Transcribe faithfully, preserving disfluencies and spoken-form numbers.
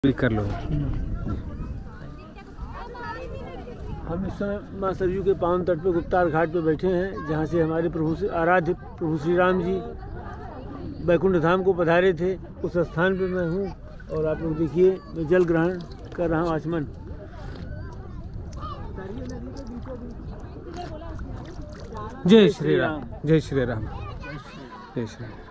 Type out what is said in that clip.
भी कर लो। हम इस समय माँ सरयू के पावन तट पे गुप्तार घाट पे बैठे हैं, जहाँ से हमारे प्रभु से आराध्य प्रभु श्री राम जी बैकुंठ धाम को पधारे थे। उस स्थान पे मैं हूँ और आप लोग देखिए मैं जल ग्रहण कर रहा हूँ आचमन। जय श्री राम, जय श्री राम, जय श्री राम।